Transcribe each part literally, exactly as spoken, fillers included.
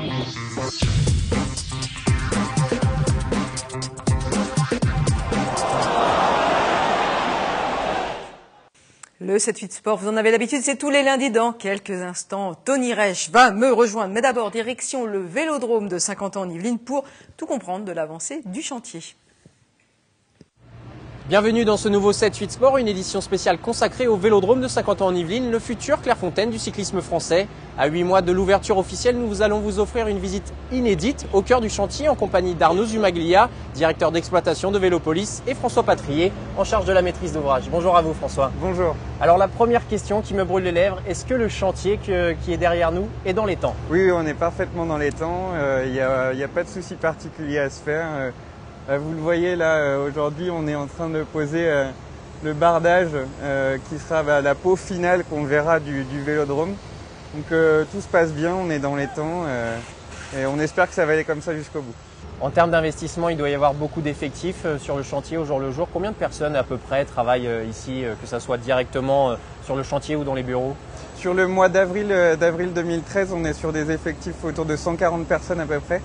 Le sept huit Sport, vous en avez l'habitude, c'est tous les lundis dans quelques instants. Tony Reich va me rejoindre, mais d'abord direction le Vélodrome de Saint-Quentin en Yvelines pour tout comprendre de l'avancée du chantier. Bienvenue dans ce nouveau sept huit Sport, une édition spéciale consacrée au Vélodrome de Saint-Quentin en Yvelines, le futur Clairefontaine du cyclisme français. À huit mois de l'ouverture officielle, nous allons vous offrir une visite inédite au cœur du chantier en compagnie d'Arnaud Zumaglia, directeur d'exploitation de Vélopolis, et François Patrier, en charge de la maîtrise d'ouvrage. Bonjour à vous François. Bonjour. Alors la première question qui me brûle les lèvres, est-ce que le chantier que, qui est derrière nous est dans les temps? Oui, on est parfaitement dans les temps, il euh, n'y a, y a pas de souci particulier à se faire. Euh, Vous le voyez là, aujourd'hui on est en train de poser le bardage euh, qui sera bah, la peau finale qu'on verra du, du Vélodrome. Donc euh, tout se passe bien, on est dans les temps euh, et on espère que ça va aller comme ça jusqu'au bout. En termes d'investissement, il doit y avoir beaucoup d'effectifs sur le chantier au jour le jour. Combien de personnes à peu près travaillent ici, que ce soit directement sur le chantier ou dans les bureaux? Sur le mois d'avril d'avril deux mille treize, on est sur des effectifs autour de cent quarante personnes à peu près.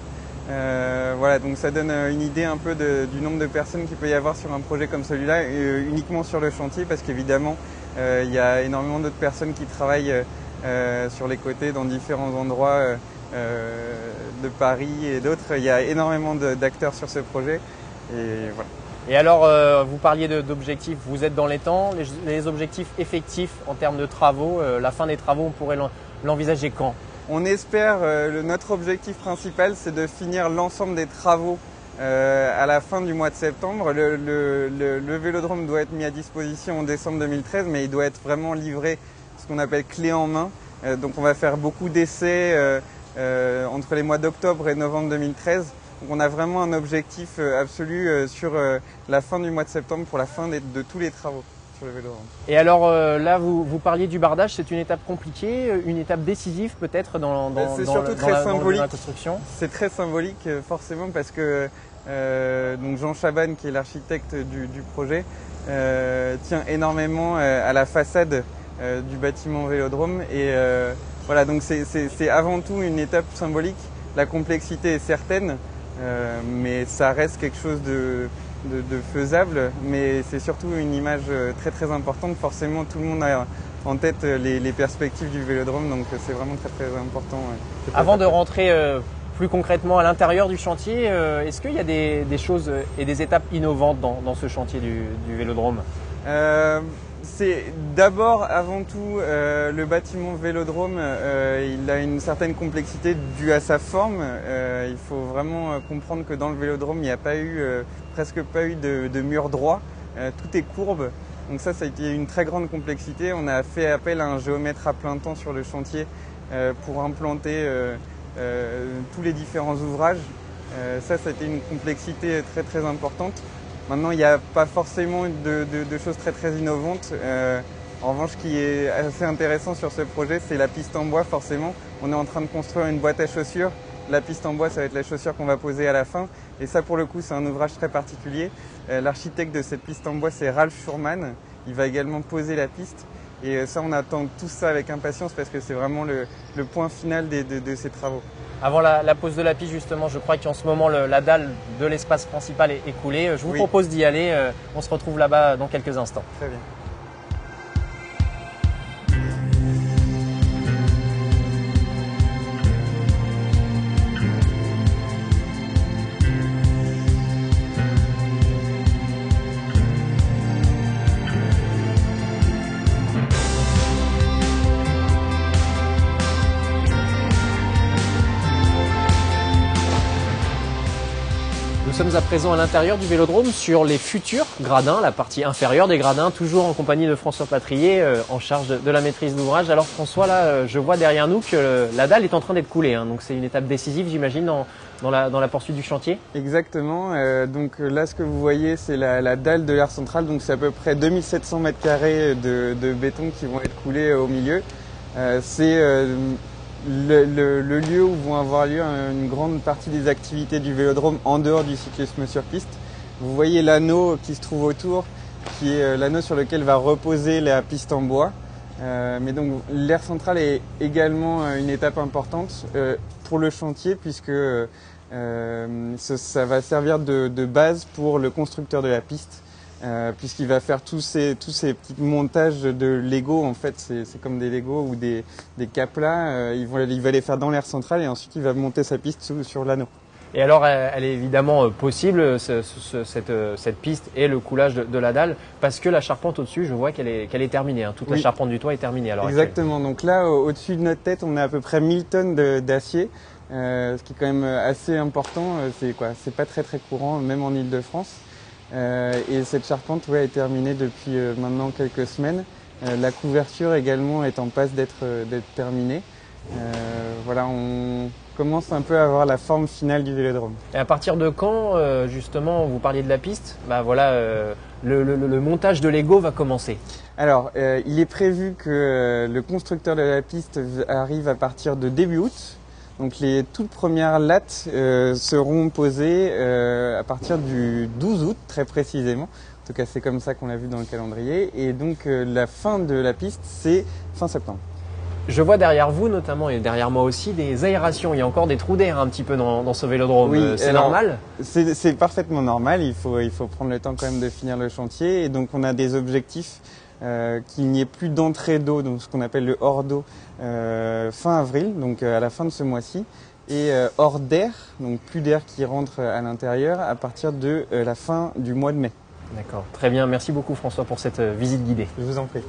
Euh, voilà, donc ça donne une idée un peu de, du nombre de personnes qu'il peut y avoir sur un projet comme celui-là, euh, uniquement sur le chantier, parce qu'évidemment, euh, il y a énormément d'autres personnes qui travaillent euh, sur les côtés dans différents endroits euh, de Paris et d'autres. Il y a énormément d'acteurs sur ce projet. Et voilà. Et alors, euh, vous parliez d'objectifs, vous êtes dans les temps, les, les objectifs effectifs en termes de travaux, euh, la fin des travaux, on pourrait l'envisager quand? On espère, euh, le, notre objectif principal, c'est de finir l'ensemble des travaux euh, à la fin du mois de septembre. Le, le, le, le Vélodrome doit être mis à disposition en décembre deux mille treize, mais il doit être vraiment livré, ce qu'on appelle clé en main. Euh, donc on va faire beaucoup d'essais euh, euh, entre les mois d'octobre et novembre deux mille treize. Donc on a vraiment un objectif euh, absolu euh, sur euh, la fin du mois de septembre pour la fin des, de tous les travaux. Le Vélodrome. Et alors euh, là, vous, vous parliez du bardage, c'est une étape compliquée, une étape décisive peut-être dans, dans, c'est dans, surtout dans, très la, symbolique. dans la construction. C'est très symbolique forcément parce que euh, donc Jean Chaban, qui est l'architecte du, du projet, euh, tient énormément euh, à la façade euh, du bâtiment Vélodrome. Et euh, voilà, donc c'est avant tout une étape symbolique. La complexité est certaine, euh, mais ça reste quelque chose de De, de faisable, mais c'est surtout une image très très importante. Forcément, tout le monde a en tête les, les perspectives du Vélodrome, donc c'est vraiment très très important. Avant de rentrer euh, plus concrètement à l'intérieur du chantier, euh, est-ce qu'il y a des, des choses et des étapes innovantes dans, dans ce chantier du, du Vélodrome? euh, C'est d'abord, avant tout, euh, le bâtiment Vélodrome, euh, il a une certaine complexité due à sa forme. Euh, il faut vraiment comprendre que dans le Vélodrome, il n'y a pas eu, euh, presque pas eu de, de mur droit. Euh, tout est courbe. Donc ça, ça a été une très grande complexité. On a fait appel à un géomètre à plein temps sur le chantier euh, pour implanter euh, euh, tous les différents ouvrages. Euh, ça, ça a été une complexité très très importante. Maintenant, il n'y a pas forcément de, de, de choses très très innovantes. Euh, en revanche, ce qui est assez intéressant sur ce projet, c'est la piste en bois forcément. On est en train de construire une boîte à chaussures. La piste en bois, ça va être la chaussure qu'on va poser à la fin. Et ça, pour le coup, c'est un ouvrage très particulier. Euh, L'architecte de cette piste en bois, c'est Ralph Schurman. Il va également poser la piste. Et ça, on attend tout ça avec impatience parce que c'est vraiment le, le point final des, de, de ces travaux. Avant la, la pose de la piste, justement, je crois qu'en ce moment, le, la dalle de l'espace principal est, est coulée. Je vous oui. propose d'y aller. Euh, on se retrouve là-bas dans quelques instants. Très bien. Nous sommes à présent à l'intérieur du Vélodrome sur les futurs gradins, la partie inférieure des gradins, toujours en compagnie de François Patrier euh, en charge de, de la maîtrise d'ouvrage. Alors François, là, euh, je vois derrière nous que euh, la dalle est en train d'être coulée, hein, donc c'est une étape décisive, j'imagine, dans, dans, la, dans la poursuite du chantier. Exactement. Euh, donc là, ce que vous voyez, c'est la, la dalle de l'aire centrale, donc c'est à peu près deux mille sept cents mètres carrés de, de béton qui vont être coulés au milieu. Euh, c'est euh, Le, le, le lieu où vont avoir lieu une grande partie des activités du Vélodrome en dehors du cyclisme sur piste. Vous voyez l'anneau qui se trouve autour, qui est l'anneau sur lequel va reposer la piste en bois. Euh, mais donc l'aire centrale est également une étape importante euh, pour le chantier puisque euh, ça, ça va servir de, de base pour le constructeur de la piste. Euh, puisqu'il va faire tous ces, tous ces petits montages de Lego, en fait, c'est comme des Lego ou des, des caplas, euh, il, va, il va les faire dans l'aire centrale et ensuite il va monter sa piste sous, sur l'anneau. Et alors, elle est évidemment possible, ce, ce, cette, cette piste et le coulage de, de la dalle, parce que la charpente au-dessus, je vois qu'elle est, qu'elle est terminée, hein. Toute oui. La charpente du toit est terminée à l'heure actuelle. Exactement, donc là, au-dessus de notre tête, on a à peu près mille tonnes d'acier, euh, ce qui est quand même assez important, c'est quoi, c'est pas très très courant, même en Île-de-France. Euh, et cette charpente ouais, est terminée depuis euh, maintenant quelques semaines. Euh, la couverture également est en passe d'être euh, terminée. Euh, voilà, on commence un peu à avoir la forme finale du vélodrome. Et à partir de quand, euh, justement, vous parliez de la piste, bah voilà, euh, le, le, le montage de Lego va commencer. Alors, euh, il est prévu que euh, le constructeur de la piste arrive à partir de début août. Donc les toutes premières lattes euh, seront posées euh, à partir du douze août, très précisément. En tout cas, c'est comme ça qu'on l'a vu dans le calendrier. Et donc euh, la fin de la piste, c'est fin septembre. Je vois derrière vous, notamment, et derrière moi aussi, des aérations. Il y a encore des trous d'air un petit peu dans, dans ce vélodrome. Oui, c'est normal? C'est parfaitement normal. Il faut, il faut prendre le temps quand même de finir le chantier. Et donc on a des objectifs. Euh, qu'il n'y ait plus d'entrée d'eau, donc ce qu'on appelle le hors d'eau, euh, fin avril, donc euh, à la fin de ce mois-ci, et euh, hors d'air, donc plus d'air qui rentre à l'intérieur à partir de euh, la fin du mois de mai. D'accord, très bien. Merci beaucoup François pour cette euh, visite guidée. Je vous en prie.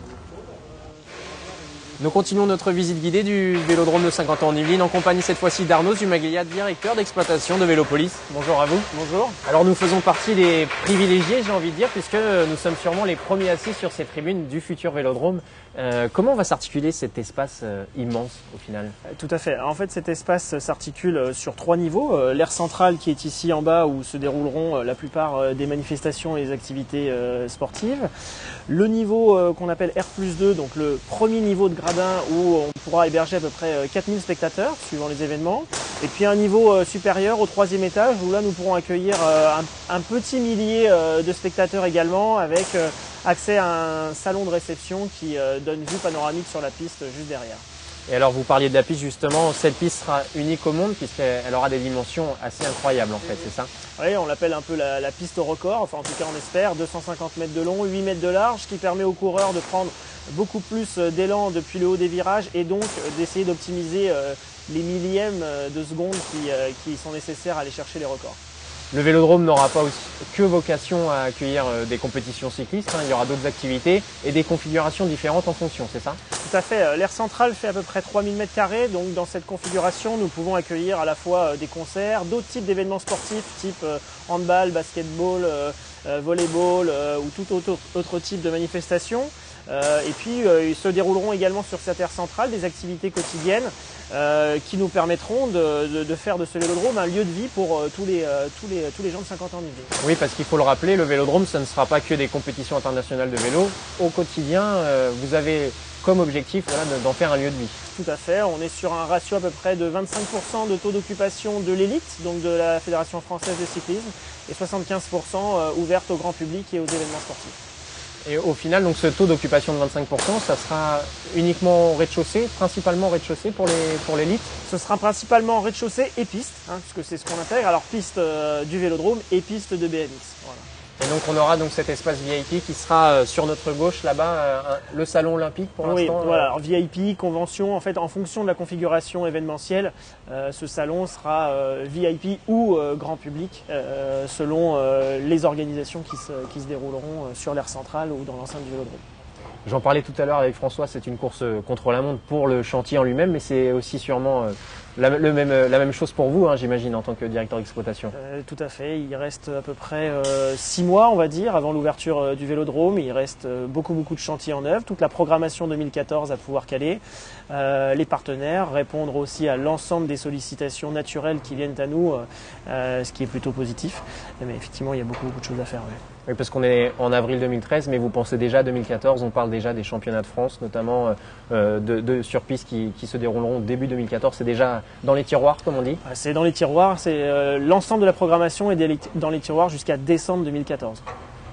Nous continuons notre visite guidée du vélodrome de Saint-Quentin en Yvelines en compagnie cette fois-ci d'Arnaud Zumaglia, directeur d'exploitation de Vélopolis. Bonjour à vous. Bonjour. Alors nous faisons partie des privilégiés, j'ai envie de dire, puisque nous sommes sûrement les premiers assis sur ces tribunes du futur vélodrome. Euh, comment va s'articuler cet espace euh, immense au final? Tout à fait. En fait, cet espace s'articule sur trois niveaux. Euh, L'aire centrale qui est ici en bas où se dérouleront euh, la plupart euh, des manifestations et des activités euh, sportives. Le niveau euh, qu'on appelle R plus deux, donc le premier niveau de gradin où on pourra héberger à peu près euh, quatre mille spectateurs suivant les événements. Et puis un niveau euh, supérieur au troisième étage où là nous pourrons accueillir euh, un, un petit millier euh, de spectateurs également avec euh, accès à un salon de réception qui euh, donne vue panoramique sur la piste juste derrière. Et alors vous parliez de la piste justement, cette piste sera unique au monde puisqu'elle aura des dimensions assez incroyables en fait, c'est ça? Oui, on l'appelle un peu la, la piste au record, enfin en tout cas on espère, deux cent cinquante mètres de long, huit mètres de large, qui permet aux coureurs de prendre beaucoup plus d'élan depuis le haut des virages et donc d'essayer d'optimiser euh, les millièmes de seconde qui, euh, qui sont nécessaires à aller chercher les records. Le vélodrome n'aura pas aussi que vocation à accueillir des compétitions cyclistes, hein. Il y aura d'autres activités et des configurations différentes en fonction, c'est ça? Tout à fait. L'aire centrale fait à peu près trois mille mètres carrés, donc dans cette configuration, nous pouvons accueillir à la fois des concerts, d'autres types d'événements sportifs, type handball, basketball, volleyball ou tout autre, autre type de manifestation. Euh, et puis euh, ils se dérouleront également sur cette aire centrale des activités quotidiennes euh, qui nous permettront de, de, de faire de ce vélodrome un lieu de vie pour euh, tous, les, euh, tous, les, tous les gens de Saint-Quentin en Yvelines. Oui, parce qu'il faut le rappeler, le vélodrome, ça ne sera pas que des compétitions internationales de vélo. Au quotidien, euh, vous avez comme objectif voilà, d'en faire un lieu de vie. Tout à fait, on est sur un ratio à peu près de vingt-cinq pour cent de taux d'occupation de l'élite, donc de la Fédération française de cyclisme, et soixante-quinze pour cent ouverte au grand public et aux événements sportifs. Et au final, donc ce taux d'occupation de vingt-cinq pour cent, ça sera uniquement rez-de-chaussée, principalement rez-de-chaussée pour les pour l'élite? Ce sera principalement rez-de-chaussée et piste, hein, puisque c'est ce qu'on intègre. Alors piste euh, du vélodrome et piste de B M X. Voilà. Et donc on aura donc cet espace V I P qui sera sur notre gauche là-bas, euh, le salon olympique pour l'instant. Oui, voilà, alors V I P, convention, en fait en fonction de la configuration événementielle, euh, ce salon sera euh, V I P ou euh, grand public euh, selon euh, les organisations qui se, qui se dérouleront sur l'aire centrale ou dans l'enceinte du vélodrome. J'en parlais tout à l'heure avec François, c'est une course contre la montre pour le chantier en lui-même, mais c'est aussi sûrement euh, la, le même, la même chose pour vous, hein, j'imagine, en tant que directeur d'exploitation. Euh, tout à fait, il reste à peu près euh, six mois, on va dire, avant l'ouverture euh, du vélodrome. Il reste euh, beaucoup, beaucoup de chantiers en œuvre, toute la programmation deux mille quatorze à pouvoir caler, euh, les partenaires, répondre aussi à l'ensemble des sollicitations naturelles qui viennent à nous, euh, ce qui est plutôt positif. Mais effectivement, il y a beaucoup, beaucoup de choses à faire. Ouais. Oui, parce qu'on est en avril deux mille treize, mais vous pensez déjà à deux mille quatorze, on parle déjà des championnats de France, notamment euh, de, de sur piste qui, qui se dérouleront début deux mille quatorze. C'est déjà dans les tiroirs, comme on dit? C'est dans les tiroirs, c'est euh, l'ensemble de la programmation est dans les tiroirs jusqu'à décembre deux mille quatorze.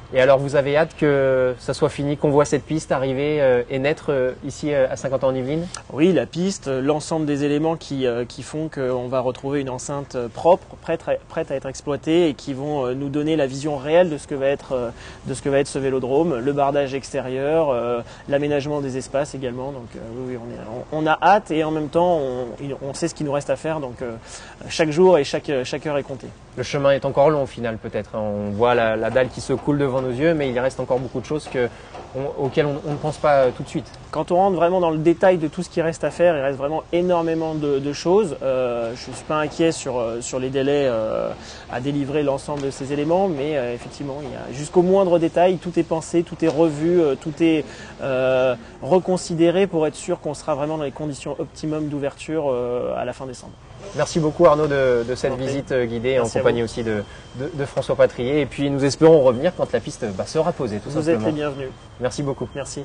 Et alors vous avez hâte que ça soit fini, qu'on voit cette piste arriver euh, et naître euh, ici euh, à Saint-Quentin-en-Yvelines? Oui, la piste, l'ensemble des éléments qui, euh, qui font qu'on va retrouver une enceinte propre, prête à, prête à être exploitée et qui vont euh, nous donner la vision réelle de ce que va être, euh, de ce que va être ce vélodrome, le bardage extérieur, euh, l'aménagement des espaces également. Donc euh, oui, oui on, est, on, on a hâte et en même temps on, on sait ce qu'il nous reste à faire. Donc euh, chaque jour et chaque, chaque heure est comptée. Le chemin est encore long au final peut-être. On voit la, la dalle qui se coule devant nos yeux, mais il reste encore beaucoup de choses que, on, auxquelles on, on ne pense pas tout de suite. Quand on rentre vraiment dans le détail de tout ce qui reste à faire, il reste vraiment énormément de, de choses. Euh, je ne suis pas inquiet sur, sur les délais euh, à délivrer l'ensemble de ces éléments, mais euh, effectivement, il y a jusqu'au moindre détail, tout est pensé, tout est revu, euh, tout est euh, reconsidéré pour être sûr qu'on sera vraiment dans les conditions optimum d'ouverture euh, à la fin décembre. Merci beaucoup Arnaud de, de cette visite guidée Merci en compagnie aussi de, de, de François Patrier. Et puis nous espérons revenir quand la piste bah, sera posée tout Vous simplement. Vous êtes les bienvenus. Merci beaucoup. Merci.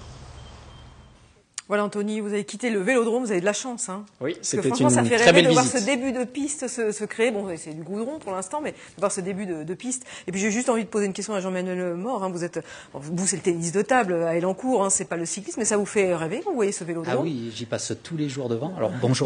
Voilà Anthony, vous avez quitté le vélodrome, vous avez de la chance. Hein. Oui, c'était une ça fait très rêver belle de visite. voir ce début de piste se, se créer. Bon, c'est du goudron pour l'instant, mais de voir ce début de, de piste. Et puis j'ai juste envie de poser une question à Jean-Manuel Mort. Hein. Vous êtes, vous c'est le tennis de table à Elancourt, hein. C'est pas le cyclisme, mais ça vous fait rêver quand vous voyez ce vélodrome? Ah oui, j'y passe tous les jours devant. Alors bonjour,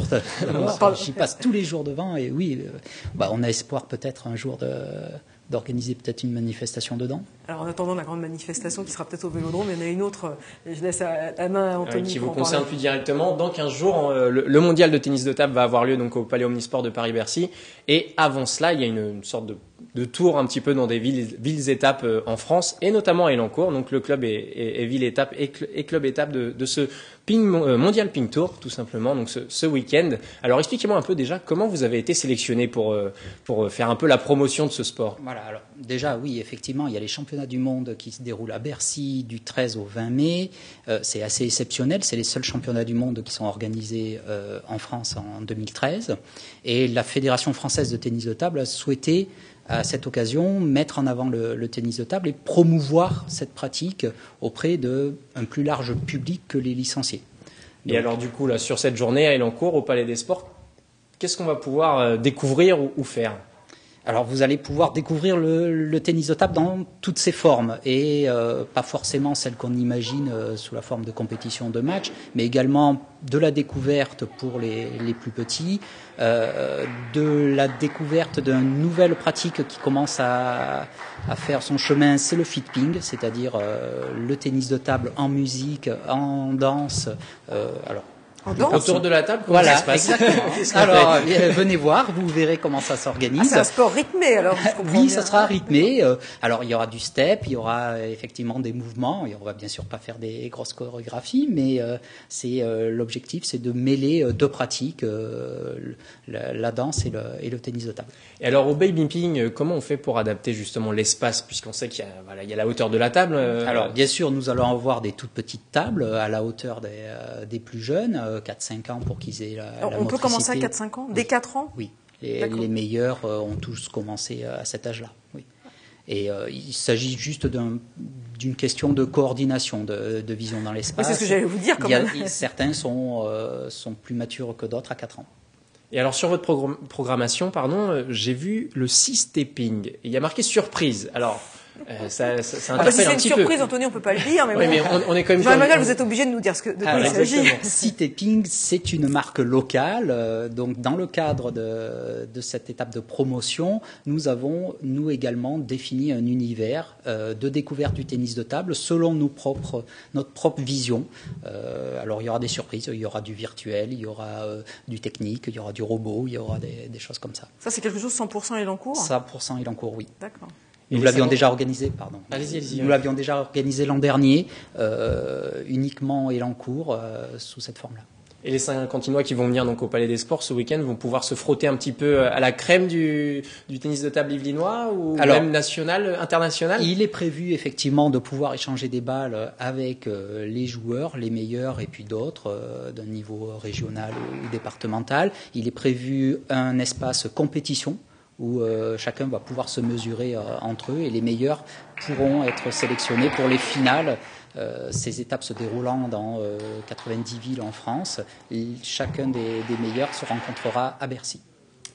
j'y passe tous les jours devant et oui, euh, bah, on a espoir peut-être un jour de d'organiser peut-être une manifestation dedans. Alors en attendant la grande manifestation qui sera peut-être au Vélodrome, il y en a une autre, je laisse la main à Anthony. Euh, qui vous concerne plus directement. Dans quinze jours, le, le mondial de tennis de table va avoir lieu donc au Palais Omnisport de Paris-Bercy. Et avant cela, il y a une, une sorte de, de tour un petit peu dans des villes, villes-étapes en France, et notamment à Elancourt. Donc le club est, est, est ville-étape et, et club-étape de, de ce Ping, Mondial Ping Tour, tout simplement, donc ce, ce week-end. Alors expliquez-moi un peu déjà comment vous avez été sélectionné pour, pour faire un peu la promotion de ce sport. Voilà, alors déjà oui, effectivement, il y a les championnats du monde qui se déroulent à Bercy du treize au vingt mai. Euh, c'est assez exceptionnel, c'est les seuls championnats du monde qui sont organisés euh, en France en deux mille treize. Et la Fédération française de tennis de table a souhaité à cette occasion mettre en avant le, le tennis de table et promouvoir cette pratique auprès d'un plus large public que les licenciés. Donc, et alors du coup, là, sur cette journée à Elancourt, au Palais des Sports, qu'est-ce qu'on va pouvoir euh, découvrir ou, ou faire ? Alors vous allez pouvoir découvrir le, le tennis de table dans toutes ses formes et euh, pas forcément celle qu'on imagine euh, sous la forme de compétition de match, mais également de la découverte pour les, les plus petits, euh, de la découverte d'une nouvelle pratique qui commence à, à faire son chemin, c'est le fit ping, c'est-à-dire euh, le tennis de table en musique, en danse. Euh, alors autour de la table, comment voilà, ça se passe exactement. Alors, euh, venez voir, vous verrez comment ça s'organise. Ah, c'est un sport rythmé, alors. Je comprends oui, bien. ça sera rythmé. Euh, alors, il y aura du step, il y aura euh, effectivement des mouvements. Et on va bien sûr pas faire des grosses chorégraphies, mais euh, c'est euh, l'objectif, c'est de mêler euh, deux pratiques, euh, la, la danse et le, et le tennis de table. Et alors, au baby ping, comment on fait pour adapter justement l'espace, puisqu'on sait qu'il y a, voilà, il y a la hauteur de la table. Euh... Alors, bien sûr, nous allons avoir des toutes petites tables à la hauteur des, euh, des plus jeunes. quatre cinq ans pour qu'ils aient la, Alors, la on motricité. peut commencer à quatre cinq ans, dès quatre ans? Oui, les, les meilleurs euh, ont tous commencé à cet âge-là. Oui. Et euh, il s'agit juste d'une question de coordination, de, de vision dans l'espace. Oui, c'est ce que j'allais vous dire quand il y a, même. Certains sont, euh, sont plus matures que d'autres à quatre ans. Et alors sur votre progr programmation, pardon, euh, j'ai vu le six-stepping. Il y a marqué surprise. Alors Euh, ça, ça, ça ah bah si c'est un une petit surprise, peu. Anthony, on peut pas le dire, mais, oui, bon. mais on, on est quand même. Jean-Emmanuel, vous êtes obligé de nous dire ce que, de quoi Alors, il s'agit. Stepping, c'est une marque locale. Euh, donc, dans le cadre de, de cette étape de promotion, nous avons, nous également, défini un univers euh, de découverte du tennis de table selon nos propres, notre propre vision. Euh, alors, il y aura des surprises, il y aura du virtuel, il y aura euh, du technique, il y aura du robot, il y aura des, des choses comme ça. Ça, c'est quelque chose cent pour cent Elancourt cent pour cent Elancourt, oui. D'accord. Nous l'avions déjà organisé, pardon. Allez-y, allez-y. Nous l'avions déjà organisé l'an dernier, euh, uniquement Elancourt, euh, sous cette forme-là. Et les Saint-Quentinois qui vont venir donc au Palais des Sports ce week-end vont pouvoir se frotter un petit peu à la crème du, du tennis de table yvelinois ou Alors, même national, international? Il est prévu effectivement de pouvoir échanger des balles avec euh, les joueurs, les meilleurs et puis d'autres euh, d'un niveau régional ou départemental. Il est prévu un espace compétition où euh, chacun va pouvoir se mesurer euh, entre eux et les meilleurs pourront être sélectionnés pour les finales. Euh, ces étapes se déroulant dans euh, quatre-vingt-dix villes en France. Et chacun des, des meilleurs se rencontrera à Bercy.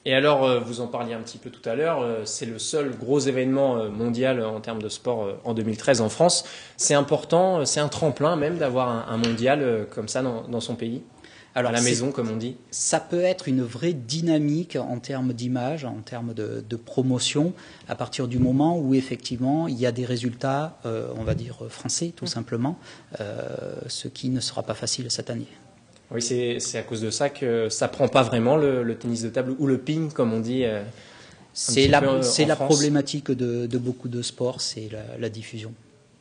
Et alors, vous en parliez un petit peu tout à l'heure, c'est le seul gros événement mondial en termes de sport en deux mille treize en France. C'est important, c'est un tremplin même d'avoir un, un mondial comme ça dans, dans son pays, alors, à la maison comme on dit. Ça peut être une vraie dynamique en termes d'image, en termes de, de promotion, à partir du moment où effectivement il y a des résultats, euh, on va dire français tout simplement, euh, ce qui ne sera pas facile cette année. Oui, c'est à cause de ça que ça prend pas vraiment le, le tennis de table ou le ping, comme on dit. Euh, c'est la, la problématique de, de beaucoup de sports, c'est la, la diffusion.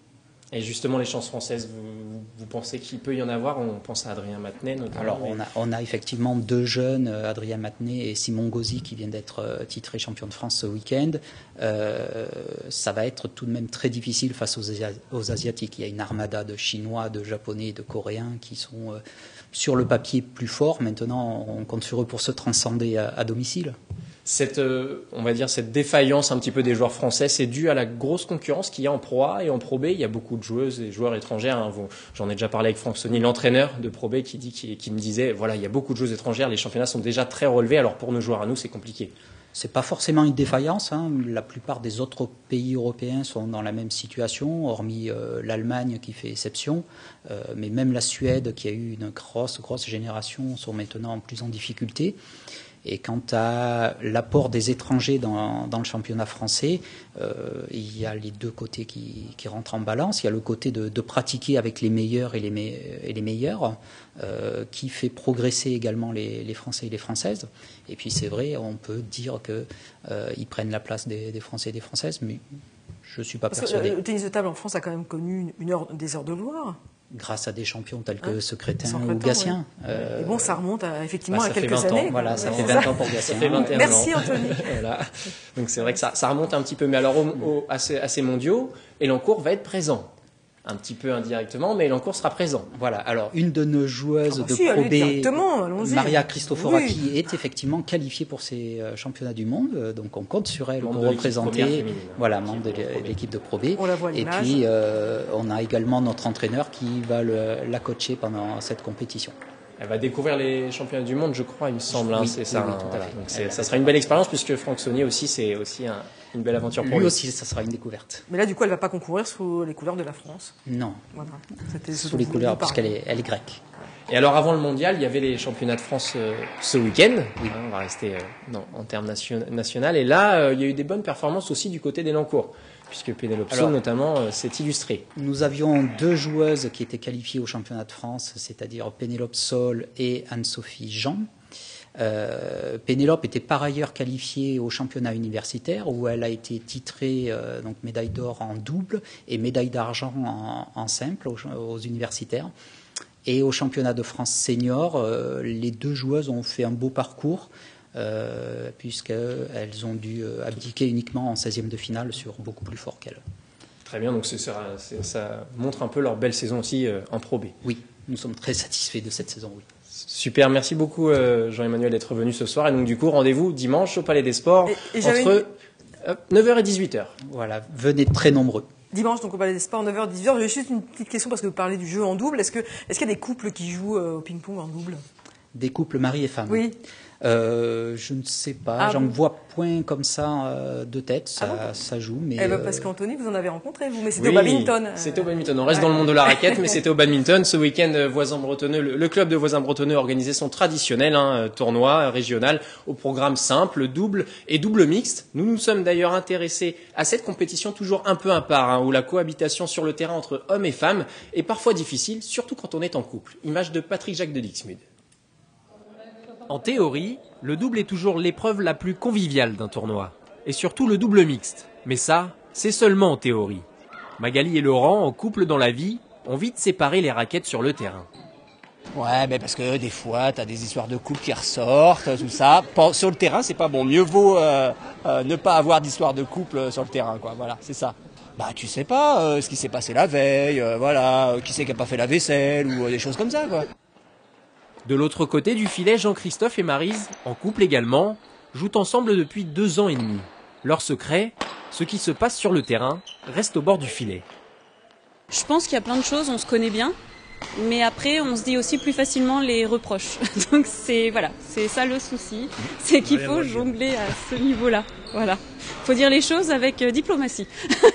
Et justement, les chances françaises, vous, vous pensez qu'il peut y en avoir? On pense à Adrien Matenay notamment. Alors, on a, on a effectivement deux jeunes, Adrien Matenay et Simon Gauzy, qui viennent d'être titrés champion de France ce week-end. Euh, ça va être tout de même très difficile face aux, aux Asiatiques. Il y a une armada de Chinois, de Japonais, de Coréens qui sont euh, sur le papier plus forts. Maintenant, on compte sur eux pour se transcender à, à domicile. Cette, euh, on va dire, cette défaillance un petit peu des joueurs français, c'est dû à la grosse concurrence qu'il y a en Pro A et en Pro B. Il y a beaucoup de joueuses et joueurs étrangères. Hein. J'en ai déjà parlé avec Franck Sony, l'entraîneur de Pro B, qui, dit, qui, qui me disait, voilà, il y a beaucoup de joueuses étrangères, les championnats sont déjà très relevés, alors pour nos joueurs à nous, c'est compliqué. C'est pas forcément une défaillance. Hein. La plupart des autres pays européens sont dans la même situation, hormis euh, l'Allemagne qui fait exception. Euh, mais même la Suède, qui a eu une grosse, grosse génération, sont maintenant plus en difficulté. Et quant à l'apport des étrangers dans, dans le championnat français, euh, il y a les deux côtés qui, qui rentrent en balance. Il y a le côté de, de pratiquer avec les meilleurs et les, me, et les meilleurs, euh, qui fait progresser également les, les Français et les Françaises. Et puis c'est vrai, on peut dire qu'ils euh, prennent la place des, des Français et des Françaises, mais je ne suis pas Parce persuadé. Que le tennis de table en France a quand même connu une, une heure, des heures de gloire. Grâce à des champions tels que hein Secrétin ou Gatien. Ouais. Euh, et bon, ça remonte à, effectivement bah, à quelques années. Ans. Voilà, ça ouais, fait vingt ans pour Gatien. Ça fait vingt et un Merci ans. Anthony. Voilà. Donc c'est vrai que ça, ça remonte un petit peu. Mais alors, au, au, à, ces, à ces mondiaux, Elancourt va être présent. Un petit peu indirectement, mais Elancourt sera présent. Voilà, alors une de nos joueuses ah bah de si, Pro B, Maria Cristoforaki, oui. est effectivement qualifiée pour ces championnats du monde, donc on compte sur elle pour représenter, voilà, membre de l'équipe de Pro B. On la voit à et puis euh, on a également notre entraîneur qui va le, la coacher pendant cette compétition. Elle va découvrir les championnats du monde, je crois, il me semble. Oui, hein, c'est ça. Oui, oui, tout à fait. Donc c'est, ça sera une belle expérience puisque Franck Sony aussi, c'est aussi un, une belle aventure pour lui. Lui aussi, ça sera une découverte. Mais là, du coup, elle ne va pas concourir sous les couleurs de la France. Non. Voilà. Sous les couleurs, puisqu'elle est, elle est grecque. Et alors, avant le mondial, il y avait les championnats de France euh, ce week-end. Oui. Hein, on va rester euh, non, en termes nation, national. Et là, euh, il y a eu des bonnes performances aussi du côté d'Elancourt, puisque Pénélope Saul, notamment, euh, s'est illustrée. Nous avions deux joueuses qui étaient qualifiées au championnat de France, c'est-à-dire Pénélope Saul et Anne-Sophie Jean. Euh, Pénélope était par ailleurs qualifiée au championnat universitaire où elle a été titrée euh, donc médaille d'or en double et médaille d'argent en, en simple aux, aux universitaires. Et au championnat de France senior, euh, les deux joueuses ont fait un beau parcours euh, puisqu'elles ont dû abdiquer uniquement en seizième de finale sur beaucoup plus fort qu'elles. Très bien, donc c'est, c'est, ça montre un peu leur belle saison aussi euh, en Pro B. Oui, nous sommes très satisfaits de cette saison, oui. Super, merci beaucoup euh, Jean-Emmanuel d'être venu ce soir. Et donc du coup, rendez-vous dimanche au Palais des Sports et, et entre une... neuf heures et dix-huit heures. Voilà, venez très nombreux. Dimanche, donc au Palais des Sports, neuf heures, dix-huit heures. J'ai juste une petite question parce que vous parlez du jeu en double. Est-ce que, est-ce qu'il y a des couples qui jouent euh, au ping-pong en double? Des couples mari et femme? Oui. Euh, je ne sais pas, ah, j'en bon. vois point comme ça euh, de tête, ça, ah bon ça joue. Mais eh ben, euh... parce qu'Anthony, vous en avez rencontré, vous, mais c'était oui, au badminton. C'était au badminton. On reste ouais. dans le monde de la raquette, mais c'était au badminton. Ce week-end, Voisins-Bretonneux, le, le club de Voisins-Bretonneux a organisé son traditionnel hein, tournoi régional au programme simple, double et double mixte. Nous nous sommes d'ailleurs intéressés à cette compétition toujours un peu à part, hein, où la cohabitation sur le terrain entre hommes et femmes est parfois difficile, surtout quand on est en couple. Image de Patrick Jacques de Dixmude. En théorie, le double est toujours l'épreuve la plus conviviale d'un tournoi. Et surtout le double mixte. Mais ça, c'est seulement en théorie. Magali et Laurent, en couple dans la vie, ont vite séparé les raquettes sur le terrain. Ouais, mais parce que des fois, t'as des histoires de couple qui ressortent, tout ça. Sur le terrain, c'est pas bon. Mieux vaut euh, euh, ne pas avoir d'histoire de couple sur le terrain, quoi. Voilà, c'est ça. Bah, tu sais pas euh, ce qui s'est passé la veille, euh, voilà, qui c'est qui a pas fait la vaisselle ou euh, des choses comme ça, quoi. De l'autre côté du filet, Jean-Christophe et Maryse, en couple également, jouent ensemble depuis deux ans et demi. Leur secret, ce qui se passe sur le terrain, reste au bord du filet. Je pense qu'il y a plein de choses, on se connaît bien. mais après on se dit aussi plus facilement les reproches. Donc c'est voilà, c'est ça le souci, c'est qu'il faut jongler à ce niveau-là. Voilà, faut dire les choses avec euh, diplomatie.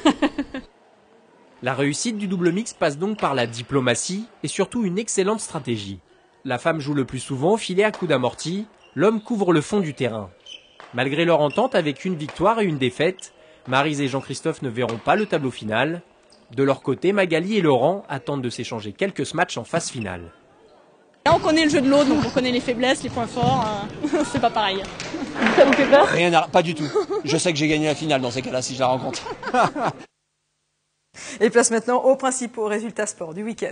La réussite du double mix passe donc par la diplomatie et surtout une excellente stratégie. La femme joue le plus souvent au filet à coups d'amorti, l'homme couvre le fond du terrain. Malgré leur entente avec une victoire et une défaite, Maryse et Jean-Christophe ne verront pas le tableau final. De leur côté, Magali et Laurent attendent de s'échanger quelques matchs en phase finale. Là, on connaît le jeu de l'autre, donc on connaît les faiblesses, les points forts. Euh, c'est pas pareil. Ça vous fait peur? Rien, à... pas du tout. Je sais que j'ai gagné la finale dans ces cas-là si je la rencontre. Et place maintenant aux principaux résultats sport du week-end.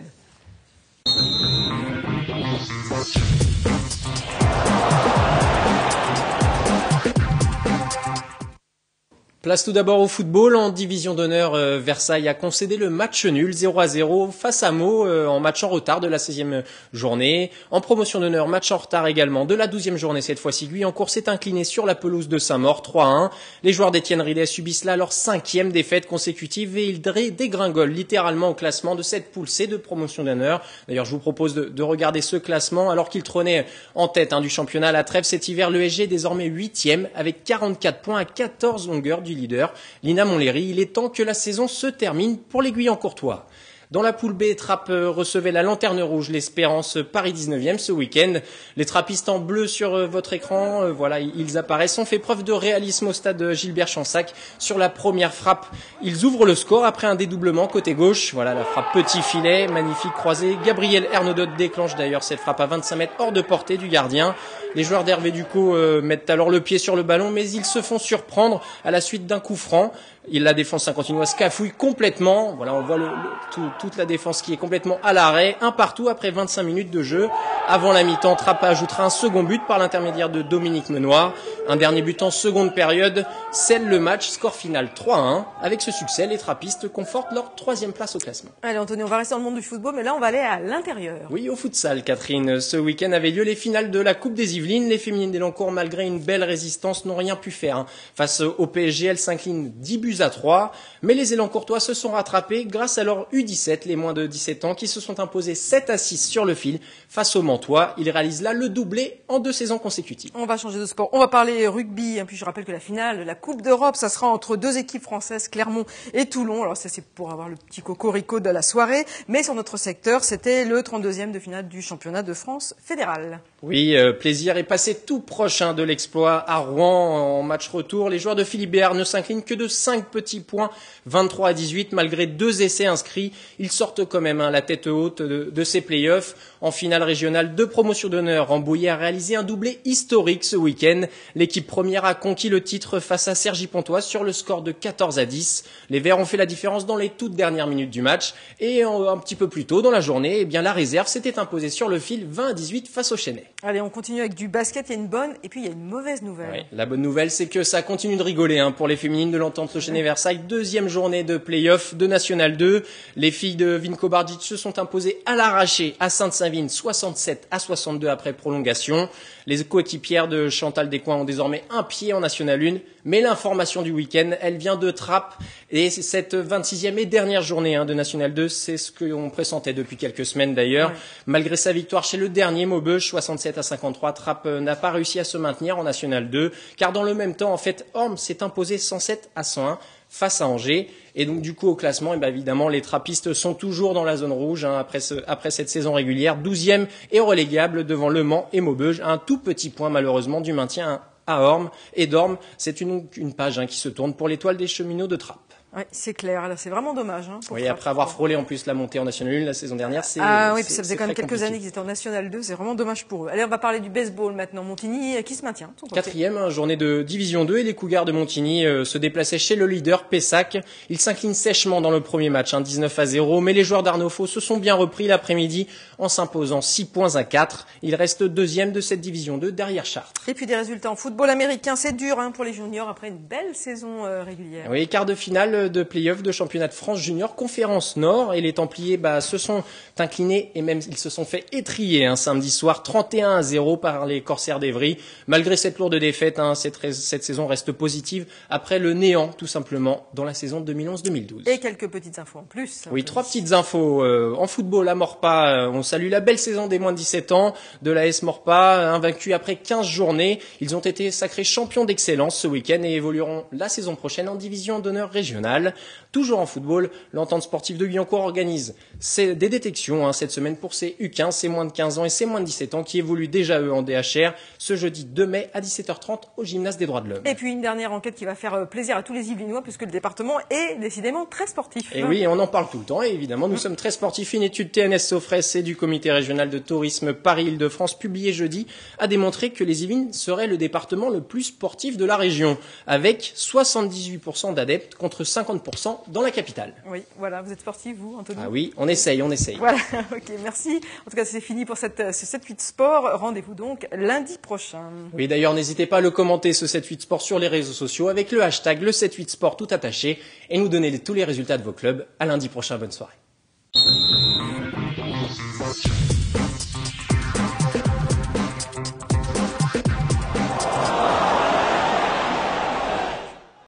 Place tout d'abord au football. En division d'honneur, euh, Versailles a concédé le match nul zéro à zéro face à Meaux euh, en match en retard de la seizième journée. En promotion d'honneur, match en retard également de la douzième journée cette fois-ci. Guyancourt s'est incliné sur la pelouse de Saint-Maur trois à un. Les joueurs d'Étienne Rillet subissent là leur cinquième défaite consécutive et ils dégringolent littéralement au classement de cette poule C de promotion d'honneur. D'ailleurs, je vous propose de, de regarder ce classement alors qu'il trônait en tête hein, du championnat à la trêve cet hiver. Le S G est désormais huitième avec quarante-quatre points à quatorze longueurs du leader, Lina Montlhéry. Il est temps que la saison se termine pour les Guyancourtois. Dans la poule B, Trappes recevait la Lanterne Rouge, l'Espérance Paris dix-neuvième ce week-end. Les trappistes en bleu sur votre écran, euh, voilà, ils apparaissent, ont fait preuve de réalisme au stade Gilbert Chansac. Sur la première frappe, ils ouvrent le score après un dédoublement côté gauche. Voilà, la frappe petit filet, magnifique croisée. Gabriel Ernaudot déclenche d'ailleurs cette frappe à vingt-cinq mètres hors de portée du gardien. Les joueurs d'Hervé Ducot euh, mettent alors le pied sur le ballon, mais ils se font surprendre à la suite d'un coup franc. Il, la défense saint-quentinoise cafouille complètement. Voilà, on voit le, le, tout, toute la défense qui est complètement à l'arrêt. Un partout après vingt-cinq minutes de jeu. Avant la mi-temps, Trappes ajoutera un second but par l'intermédiaire de Dominique Menoir. Un dernier but en seconde période scelle le match. Score final trois à un. Avec ce succès, les trappistes confortent leur troisième place au classement. Allez Anthony, on va rester dans le monde du football, mais là on va aller à l'intérieur. Oui, au futsal, Catherine. Ce week-end avaient lieu les finales de la Coupe des Yvelines. Les féminines d'Élancourt, malgré une belle résistance, n'ont rien pu faire. Hein. Face au P S G, elles s'inclinent dix buts à trois. Mais les Élancourtois se sont rattrapés grâce à leur U dix-sept, les moins de dix-sept ans, qui se sont imposés sept à six sur le fil face aux Mantois. Ils réalisent là le doublé en deux saisons consécutives. On va changer de sport. On va parler rugby. Puis je rappelle que la finale de la Coupe d'Europe, ça sera entre deux équipes françaises, Clermont et Toulon. Alors ça, c'est pour avoir le petit cocorico de la soirée. Mais sur notre secteur, c'était le trente-deuxième de finale du championnat de France fédéral. Oui, euh, plaisir est passé tout proche hein, de l'exploit à Rouen en match retour. Les joueurs de Philippe Béard ne s'inclinent que de cinq petits points, vingt-trois à dix-huit, malgré deux essais inscrits. Ils sortent quand même hein, la tête haute de, de ces playoffs. En finale régionale de promotion d'honneur, Rambouillet a réalisé un doublé historique ce week-end. L'équipe première a conquis le titre face à Cergy-Pontoise sur le score de quatorze à dix. Les Verts ont fait la différence dans les toutes dernières minutes du match. Et un petit peu plus tôt dans la journée, eh bien, la réserve s'était imposée sur le fil vingt à dix-huit face au Chennai. Allez, on continue avec du basket. Il y a une bonne et puis il y a une mauvaise nouvelle. Oui, la bonne nouvelle, c'est que ça continue de rigoler hein, pour les féminines de l'Entente Le Chennai-Versailles. Deuxième journée de play-off de National deux. Les filles de Vinko Bardic se sont imposées à l'arraché à Sainte-Savine, soixante-sept à soixante-deux après prolongation. Les coéquipières de Chantal Descoings ont désormais un pied en National un. Mais l'information du week-end, elle vient de Trappes. Et cette vingt-sixième et dernière journée hein, de National deux, c'est ce qu'on pressentait depuis quelques semaines d'ailleurs. Ouais. Malgré sa victoire chez le dernier Maubeuge, soixante-sept à cinquante-trois, Trappes n'a pas réussi à se maintenir en National deux. Car dans le même temps, en fait, Orme s'est imposé cent sept à cent un face à Angers. Et donc du coup au classement, et bien, évidemment, les trappistes sont toujours dans la zone rouge hein, après, ce, après cette saison régulière. douzième et relégable devant Le Mans et Maubeuge. Un tout petit point malheureusement du maintien à Orme et d'Orme. C'est une, une page hein, qui se tourne pour l'étoile des cheminots de Trappes. Oui, c'est clair. Là, c'est vraiment dommage. Hein, pour oui, après avoir frôlé en plus la montée en National un la saison dernière, c'est ah oui, c'est, puis ça faisait quand même quelques compliqué. années qu'ils étaient en National deux. C'est vraiment dommage pour eux. Allez, on va parler du baseball maintenant. Montigny qui se maintient. Quatrième hein, journée de Division deux et les Cougars de Montigny euh, se déplaçaient chez le leader Pessac. Ils s'inclinent sèchement dans le premier match, hein, dix-neuf à zéro. Mais les joueurs d'Arnaud Faux se sont bien repris l'après-midi en s'imposant six points à quatre. Ils restent deuxième de cette Division deux derrière Chartres. Et puis des résultats en football américain, c'est dur hein, pour les juniors après une belle saison euh, régulière. Oui, quart de finale finale de play-off de championnat de France junior conférence Nord et les Templiers bah, se sont inclinés et même ils se sont fait étrier un samedi soir trente et un à zéro par les Corsaires d'Evry. Malgré cette lourde défaite, hein, cette, cette saison reste positive après le néant tout simplement dans la saison deux mille onze deux mille douze. Et quelques petites infos en plus. Oui, trois petites infos. Euh, en football, à Morpa, euh, on salue la belle saison des moins de dix-sept ans de l'A S Morpa, invaincus après quinze journées. Ils ont été sacrés champions d'excellence ce week-end et évolueront la saison prochaine en division d'honneur régionale. Toujours en football, l'entente sportive de Guyancourt organise des détections hein, cette semaine pour ces U quinze, ces moins de quinze ans et ces moins de dix-sept ans qui évoluent déjà eux en D H R ce jeudi deux mai à dix-sept heures trente au gymnase des droits de l'homme. Et puis une dernière enquête qui va faire plaisir à tous les Yvelinois puisque le département est décidément très sportif. Et oui, on en parle tout le temps et évidemment nous mmh. sommes très sportifs. Une étude T N S Sofres et du comité régional de tourisme Paris-Île-de-France publiée jeudi a démontré que les Yvelines seraient le département le plus sportif de la région avec soixante-dix-huit pour cent d'adeptes contre cinquante pour cent dans la capitale. Oui, voilà, vous êtes sportif vous, Anthony? Ah oui, on essaye, on essaye. Voilà, ok, merci. En tout cas, c'est fini pour cette, ce sept huit Sport. Rendez-vous donc lundi prochain. Oui, d'ailleurs, n'hésitez pas à le commenter ce sept huit Sport sur les réseaux sociaux avec le hashtag le sept huit Sport tout attaché et nous donner tous les résultats de vos clubs. À lundi prochain, bonne soirée.